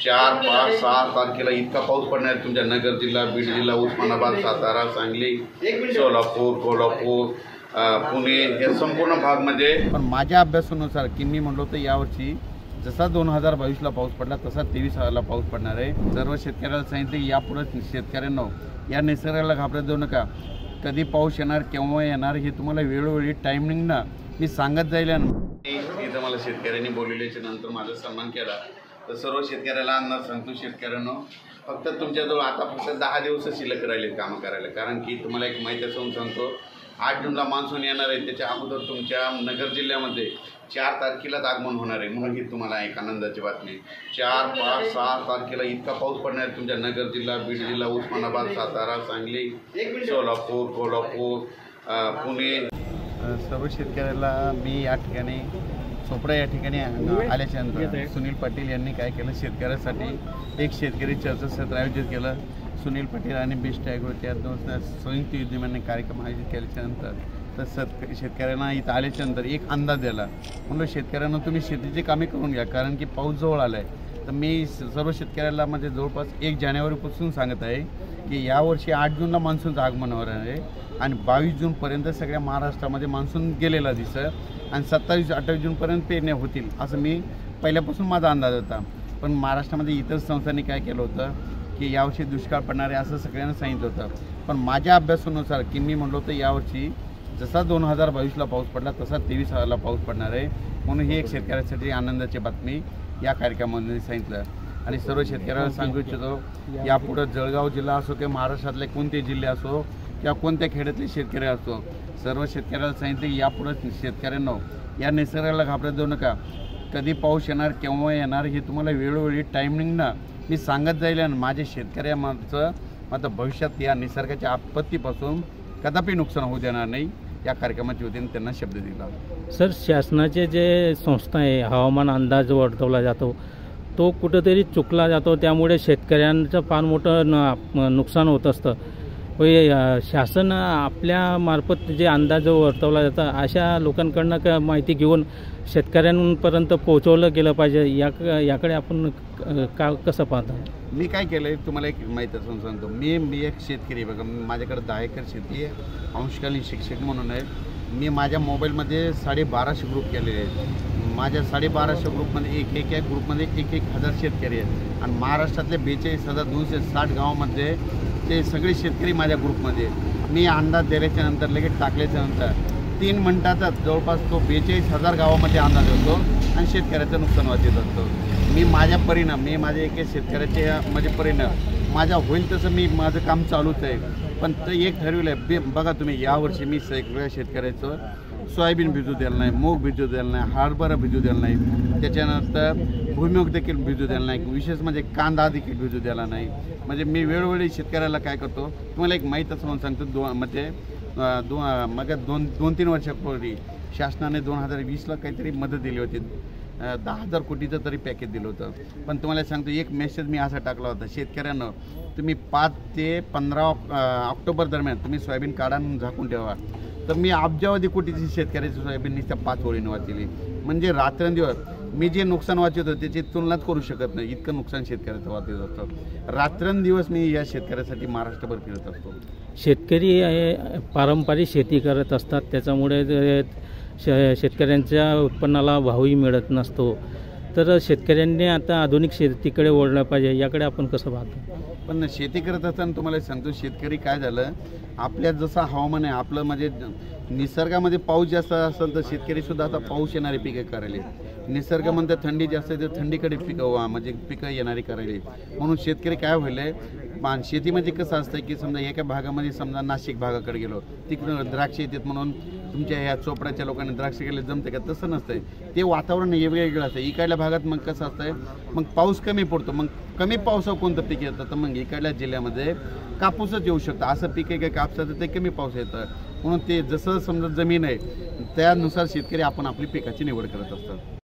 4, 5, 6 तारखेला इतका पाऊस पडणार आहे तुमच्या नगर जिल्हा, बीड जिल्हा, उस्मानाबाद, सातारा, सांगली, सोलापूर, कोल्हापूर, पुणे हे संपूर्ण भाग म्हणजे. पण माझ्या अभ्यासानुसार की मी म्हणलो तर यावर्षी जसा 2022ला पाऊस पडला तसा 23ला पाऊस पडणार आहे. सर्व शेतकऱ्याला सांगितले यापुढे शेतकऱ्यांना या निसर्गाला घाबरत जाऊ नका. कधी पाऊस येणार, केव्हा येणार हे तुम्हाला वेळोवेळी टायमिंग ना मी सांगत जाईल. इथं मला शेतकऱ्यांनी बोलवल्याच्या नंतर माझा सन्मान केला तर सर्व शेतकऱ्याला अंदाज सांगतो. शेतकऱ्यांनो फक्त तुमच्याजवळ आता फक्त 10 दिवस शिल्लक राहिले कामं करायला. कारण की तुम्हाला एक माहिती असून सांगतो 8 जूनला मान्सून येणार आहे. त्याच्या अगोदर तुमच्या नगर जिल्ह्यामध्ये 4 तारखेलाच आगमन होणार आहे. म्हणून ही तुम्हाला एक आनंदाची बातमी. 4, 5, 6 तारखेला इतका पाऊस पडणार आहे तुमच्या नगर जिल्हा, बीड जिल्हा, उस्मानाबाद, सातारा, सांगली, सोलापूर, कोल्हापूर, पुणे. सर्व शेतकऱ्याला मी या ठिकाणी चोपडा या ठिकाणी आल्याच्या नंतर सुनील पाटील यांनी काय केलं, शेतकऱ्यासाठी एक शेतकरी चर्चासत्र आयोजित केलं. सुनील पाटील आणि बेस्ट ॲग्रो त्या दोन संयुक्त विद्यमाने कार्यक्रम आयोजित केल्याच्यानंतर तर शेतकऱ्यांना इथं आल्याच्यानंतर एक अंदाज दिला. म्हणलं शेतकऱ्यांना तुम्ही शेतीची कामे करून घ्या कारण की पाऊस जवळ आला आहे. तर मी सर्व शेतकऱ्याला म्हणजे जवळपास 1 जानेवारीपासून सांगत आहे की यावर्षी 8 जूनला मान्सूनचं आगमन होणार आहे आणि 22 जूनपर्यंत सगळ्या महाराष्ट्रामध्ये मान्सून गेलेला दिसत आणि 27-28 जूनपर्यंत पेरण्या होतील असं मी पहिल्यापासून माझा अंदाज होता. पण महाराष्ट्रामध्ये इतर संस्थांनी काय केलं होतं की यावर्षी दुष्काळ पडणार आहे असं सगळ्यांना सांगितलं होतं. पण माझ्या अभ्यासानुसार की मी म्हणलो तर यावर्षी जसा 2022ला पाऊस पडला तसा 23ला पाऊस पडणार आहे. म्हणून ही एक शेतकऱ्यासाठी आनंदाची बातमी या कार्यक्रमामध्ये सांगितलं. आणि सर्व शेतकऱ्याला सांगू इच्छितो यापुढं जळगाव जिल्हा असो किंवा महाराष्ट्रातले कोणते जिल्हे असो किंवा कोणत्या खेड्यातले शेतकरी असो सर्व शेतकऱ्याला सांगितले की यापुढं शेतकऱ्यांना या निसर्गाला घाबरत जाऊ नका. कधी पाऊस येणार, केव्हा येणार हे तुम्हाला वेळोवेळी टायमिंग ना मी सांगत जाईल. आणि माझ्या शेतकऱ्याचं मात्र भविष्यात या निसर्गाच्या आपत्तीपासून कदापि नुकसान होऊ देणार नाही या कार्यक्रमाच्या वतीने त्यांना शब्द दिला. सर, शासनाचे जे संस्था आहे हवामान अंदाज वर्तवला जातो तो कुठंतरी चुकला जातो, त्यामुळे शेतकऱ्यांचं फार मोठं नुकसान होत असतं. शासन आपल्या मार्फत जे अंदाज वर्तवला जातं अशा लोकांकडनं माहिती घेऊन शेतकऱ्यांपर्यंत पोहोचवलं गेलं पाहिजे. याकडे आपण कसं पाहता? मी काय केलं आहे तुम्हाला एक माहिती असून सांगतो. मी एक शेतकरी बघा, माझ्याकडे 10 एकर शेती आहे. अंशकालीन शिक्षक म्हणून आहे. मी माझ्या मोबाईलमध्ये 1250 ग्रुप केलेले आहेत. माझ्या 1250 ग्रुपमध्ये एक ग्रुपमध्ये 1,000 शेतकरी आहेत आणि महाराष्ट्रातले 42,260 गावामध्ये ते सगळे शेतकरी माझ्या ग्रुपमध्ये. मी अंदाज दिल्याच्या नंतर लगेच टाकल्याच्या नंतर 3 मिनिटातच जवळपास तो 42,000 गावामध्ये अंदाज होतो आणि शेतकऱ्याचं नुकसान वाचत असतो. मी माझ्या परिणाम मी माझ्या एक शेतकऱ्याच्या म्हणजे परिणाम माझ्या होईल तसं मी माझं काम चालूच आहे. पण ते एक ठरविलं आहे बघा तुम्ही, यावर्षी मी सगळ्या शेतकऱ्याचं सोयाबीन भिजू द्यायला नाही, मूग भिजू द्यायला नाही, हरभरा भिजू द्यायला नाही, त्याच्यानंतर भुईमुग देखील भिजू द्यायला नाही, विशेष म्हणजे कांदा देखील भिजू द्यायला नाही. म्हणजे मी वेळोवेळी शेतकऱ्याला काय करतो तुम्हाला एक माहीत असं म्हणून सांगतो. म्हणजे मग 2-3 वर्षापूर्वी शासनाने 2020ला काहीतरी मदत दिली होती. 10,000 कोटीचं तरी पॅकेज दिलं होतं. पण तुम्हाला सांगतो एक मेसेज मी असा टाकला होता शेतकऱ्यांना, तुम्ही 5 ते 15 ऑक्टोबर दरम्यान तुम्ही सोयाबीन काढा झाकून ठेवा. तर मी अब्जावधी कोटीची शेतकऱ्याची सोयाबीन त्या 5 ओळीने वाचली. म्हणजे रात्रंदिवस मी जे नुकसान वाचत होते त्याची तुलनाच करू शकत नाही, इतकं नुकसान शेतकऱ्याचं वाचत असतं. रात्रंदिवस मी या शेतकऱ्यासाठी महाराष्ट्रभर फिरत असतो. शेतकरी पारंपरिक शेती करत असतात, त्याच्यामुळे शेतकऱ्यांच्या उत्पन्नाला भावही मिळत नसतो. तर शेतकऱ्यांनी आता आधुनिक शेतीकडे वळलं पाहिजे, याकडे आपण कसं पाहतो? पण शेती करत असताना तुम्हाला सांगतो शेतकरी काय झालं, आपल्यात जसं हवामान आहे आपलं म्हणजे निसर्गामध्ये पाऊस जास्त असेल तर शेतकरीसुद्धा आता पाऊस येणारी पिकं करायला, निसर्गामध्ये थंडी जास्त आहे तर थंडीकडे म्हणजे पिकं येणारी करायला. म्हणून शेतकरी काय होईल आहे, शेती म्हणजे कसं असतं की समजा एका भागामध्ये समजा नाशिक भागाकडे गेलो तिकडं द्राक्ष येतात म्हणून तुमच्या ह्या चोपड्याच्या लोकांनी द्राक्ष केले जमते का? तसं नसतंय. ते वातावरण वेगवेगळं असतं. इकडल्या भागात मग कसं असतंय, मग पाऊस कमी पडतो, मग कमी पावसावर कोणतं पीक येतं तर मग इकडल्या जिल्ह्यामध्ये कापूसच येऊ शकतं. असं पीक आहे का कापसाचं ते कमी पाऊस येतं. म्हणून ते जसं समजा जमीन आहे त्यानुसार शेतकरी आपण आपली पिकाची निवड करत असतात.